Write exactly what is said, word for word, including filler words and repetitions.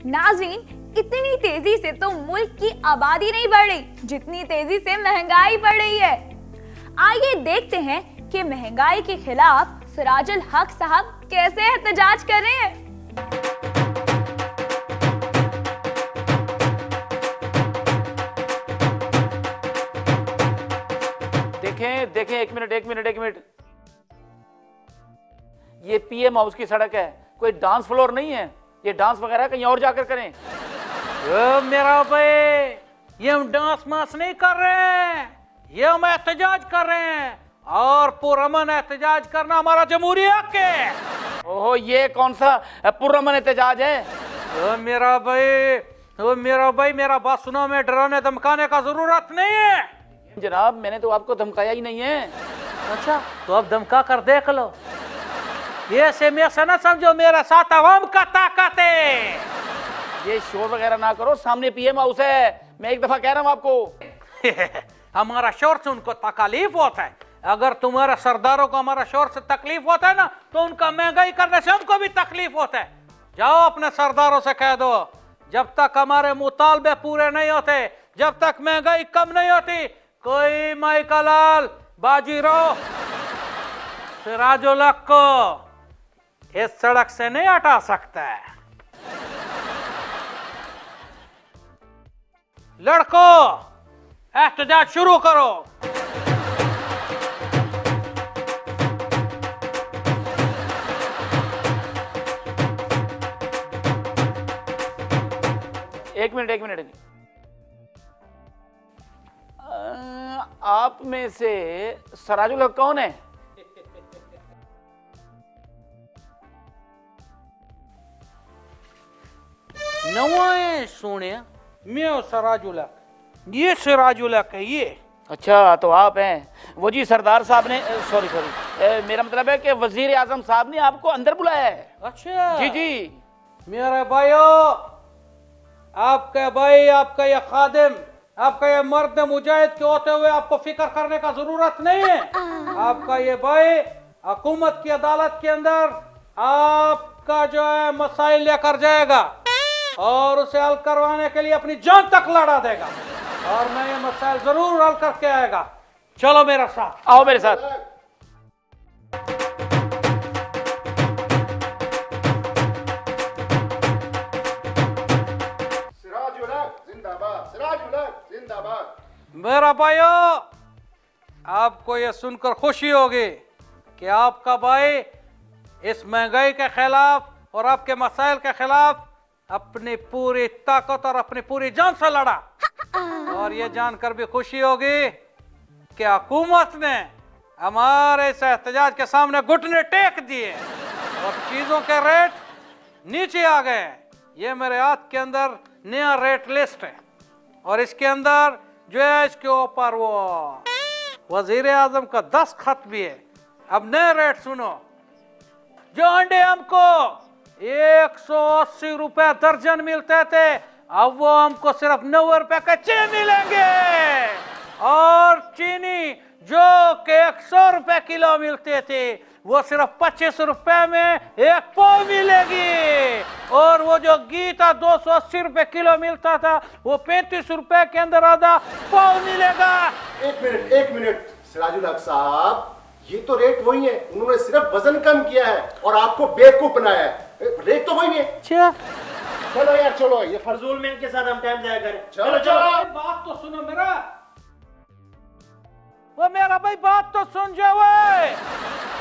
नाज़रीन, इतनी तेजी से तो मुल्क की आबादी नहीं बढ़ रही जितनी तेजी से महंगाई बढ़ रही है। आइए देखते हैं कि महंगाई के खिलाफ सिराजुल हक साहब कैसे एहतजाज कर रहे हैं। देखें देखें एक मिनट एक मिनट एक मिनट ये पीएम हाउस की सड़क है, कोई डांस फ्लोर नहीं है। ये डांस वगैरह कहीं और जाकर करें। ओ मेरा भाई, ये हम डांस मास नहीं कर रहे हैं, ये हम एहतजाज कर रहे हैं और पुरअमन एहतजाज करना हमारा जमहूरी हक है। ओहो, ये कौन सा पुरअमन एहतजाज है? ओ मेरा भाई, ओ मेरा भाई, मेरा बात सुनो, में डराने धमकाने का जरूरत नहीं है। जनाब, मैंने तो आपको धमकाया ही नहीं है। अच्छा, तो अब धमका कर देख लो। ये से मैं से ना समझो, मेरे साथ अवाम का ताकत है। ये शोर वगैरह ना करो, सामने पीएम हाउस है। मैं एक दफा कह रहा हूँ आपको। हमारा शोर से उनको तकलीफ होता है। अगर तुम्हारे सरदारों को हमारा शोर से तकलीफ होता है ना, तो उनका महंगाई करने से हमको भी तकलीफ होता है। जाओ अपने सरदारों से कह दो, जब तक हमारे मुतालबे पूरे नहीं होते, जब तक महंगाई कम नहीं होती, कोई माई का लाल बाजीराव सिराजुल हक को इस सड़क से नहीं हटा सकता है। लड़कों, एहतजाज शुरू करो। एक मिनट एक मिनट आप में से सिराजुल हक कौन है? नवाए सोने, मैं सिराजुल हक, ये सिराजुल हक है ये। अच्छा, तो आप हैं वो जी सरदार साहब ने, सॉरी सॉरी मेरा मतलब है कि वजीर आजम साहब ने आपको अंदर बुलाया है। अच्छा जी जी। मेरे भाइयों, आपका भाई, आपका ये खादिम, आपका ये मर्द मुजाहिद के होते हुए आपको फिक्र करने का जरूरत नहीं है। आपका ये भाई हुकूमत की अदालत के अंदर आपका जो है मसाइल लेकर जाएगा और उसे हल करवाने के लिए अपनी जान तक लड़ा देगा, और मैं ये मसाइल जरूर हल करके आएगा। चलो मेरे साथ, आओ मेरे साथ। मेरा भाइयों, आपको यह सुनकर खुशी होगी कि आपका भाई इस महंगाई के खिलाफ और आपके मसाइल के खिलाफ अपनी पूरी ताकत और अपनी पूरी जान से लड़ा। और ये जानकर भी खुशी होगी कि हुकूमत ने हमारे इस एहतजाज के सामने घुटने टेक दिए और चीजों के रेट नीचे आ गए। ये मेरे हाथ के अंदर नया रेट लिस्ट है और इसके अंदर जो है, इसके ऊपर वो वजीर आजम का दस खत भी है। अब नए रेट सुनो। जो अंडे हमको एक सौ अस्सी रुपए दर्जन मिलते थे, अब वो हमको सिर्फ नब्बे रुपए कच्चे मिलेंगे। और चीनी जो के एक सौ रुपए किलो मिलते थे, वो सिर्फ पच्चीस रुपए में एक पाव मिलेगी। और वो जो घी था दो सौ अस्सी रुपए किलो मिलता था, वो पैंतीस रुपए के अंदर आधा पाव मिलेगा। एक मिनट एक मिनट सिराजुल हक साहब, ये तो रेट वही है, उन्होंने सिर्फ वजन कम किया है और आपको बेवकूफ बनाया है। रेट तो वही है। अच्छा चलो यार चलो, ये फजूल में इनके साथ हम टाइम जाया करें। चलो चलो, बात तो सुनो मेरा, वो मेरा भाई बात तो सुन जाओ।